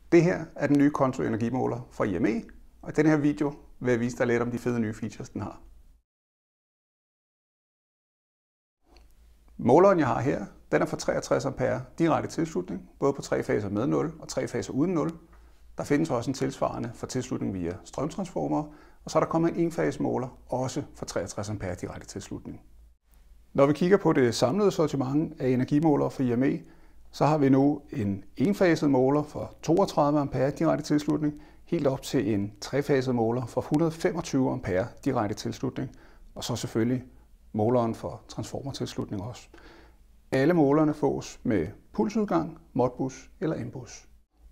Det her er den nye Conto energimåler fra IME, og i denne her video vil jeg vise dig lidt om de fede nye features, den har. Måleren, jeg har her, den er for 63 ampere direkte tilslutning, både på 3 faser med 0 og 3 faser uden 0. Der findes også en tilsvarende for tilslutning via strømtransformer, og så er der kommet en enfase måler, også for 63 ampere direkte tilslutning. Når vi kigger på det samlede sortiment af energimålere fra IME, så har vi nu en enfaset måler for 32 ampere direkte tilslutning, helt op til en trefaset måler for 125 ampere direkte tilslutning, og så selvfølgelig måleren for transformertilslutning også. Alle målerne fås med pulsudgang, Modbus eller M-bus.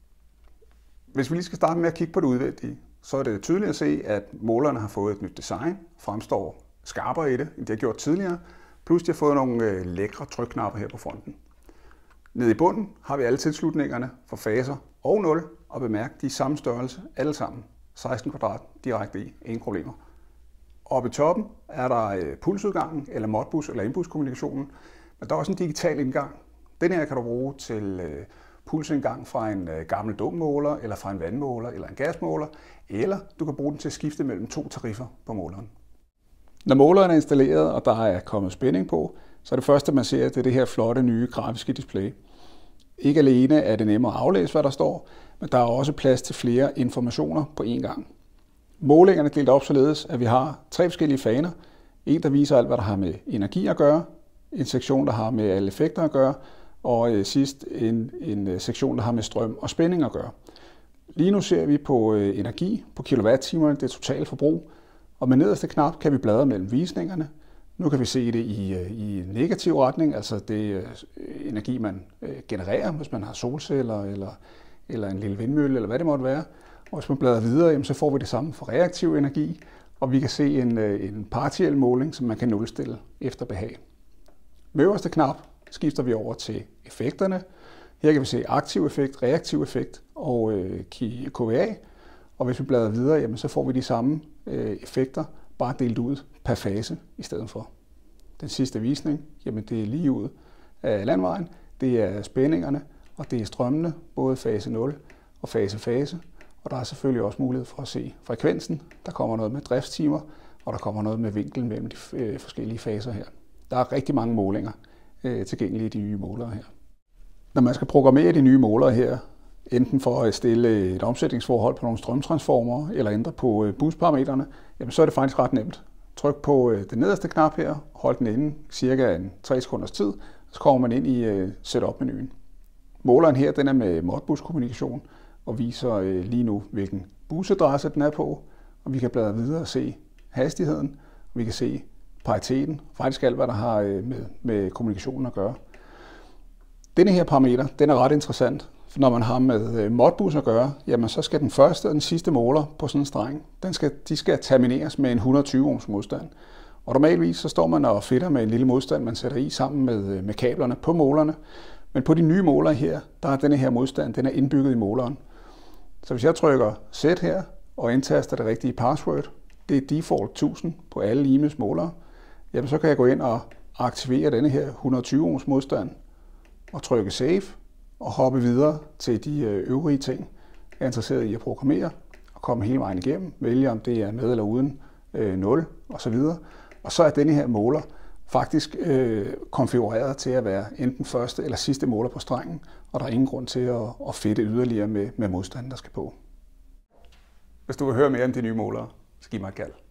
Hvis vi lige skal starte med at kigge på det udvendige, så er det tydeligt at se, at målerne har fået et nyt design, fremstår skarpere i det, end de har gjort tidligere, plus de har fået nogle lækre trykknapper her på fronten. Nede i bunden har vi alle tilslutningerne for faser og 0, og bemærk, de er samme størrelse alle sammen. 16 kvadrat direkte i, ingen problemer. Oppe i toppen er der pulsudgangen, eller Modbus eller M-bus kommunikationen, men der er også en digital indgang. Den her kan du bruge til pulsindgang fra en gammel dummåler, eller fra en vandmåler, eller en gasmåler, eller du kan bruge den til at skifte mellem 2 tariffer på måleren. Når måleren er installeret, og der er kommet spænding på, så er det første, man ser, det her flotte nye grafiske display. Ikke alene er det nemmere at aflæse, hvad der står, men der er også plads til flere informationer på én gang. Målingerne er delt op således, at vi har 3 forskellige faner. En, der viser alt, hvad der har med energi at gøre, en sektion, der har med alle effekter at gøre, og sidst en sektion, der har med strøm og spænding at gøre. Lige nu ser vi på energi, på kilowattimerne, det totale forbrug, og med nederste knap kan vi bladre mellem visningerne. Nu kan vi se det i negativ retning, altså det energi, man genererer, hvis man har solceller eller en lille vindmølle, eller hvad det måtte være. Og hvis man bladrer videre, så får vi det samme for reaktiv energi, og vi kan se en partiel måling, som man kan nulstille efter behag. Med øverste knap skifter vi over til effekterne. Her kan vi se aktiv effekt, reaktiv effekt og KVA. Og hvis vi bladrer videre, så får vi de samme effekter, bare delt ud per fase i stedet for. Den sidste visning, det er lige ud af landvejen. Det er spændingerne, og det er strømmene, både fase 0 og fase. Og der er selvfølgelig også mulighed for at se frekvensen. Der kommer noget med driftstimer, og der kommer noget med vinklen mellem de forskellige faser her. Der er rigtig mange målinger tilgængelige i de nye målere her. Når man skal programmere de nye målere her, enten for at stille et omsætningsforhold på nogle strømtransformer eller ændre på busparametrene, så er det faktisk ret nemt. Tryk på den nederste knap her, hold den inde cirka 3 sekunders tid, så kommer man ind i setup-menuen. Måleren her, den er med Modbus-kommunikation og viser lige nu, hvilken busadresse den er på, og vi kan bladre videre og se hastigheden, og vi kan se pariteten, faktisk alt, hvad der har med kommunikationen at gøre. Denne her parameter, den er ret interessant, for når man har med Modbus at gøre, så skal den første og den sidste måler på sådan en streng, de skal termineres med en 120 ohms modstand. Og normalvis så står man og fedter med en lille modstand, man sætter i sammen med kablerne på målerne. Men på de nye målere her, der er denne her modstand, den er indbygget i måleren. Så hvis jeg trykker Sæt her og indtaster det rigtige password, det er default 1000 på alle IMEs målere, så kan jeg gå ind og aktivere denne her 120 ohms modstand og trykke Save og hoppe videre til de øvrige ting, jeg er interesseret i at programmere og komme hele vejen igennem, vælge om det er med eller uden 0 osv. Og så er denne her måler faktisk konfigureret til at være enten første eller sidste måler på strengen, og der er ingen grund til at fedte yderligere med modstanden, der skal på. Hvis du vil høre mere om de nye målere, så giv mig et kald.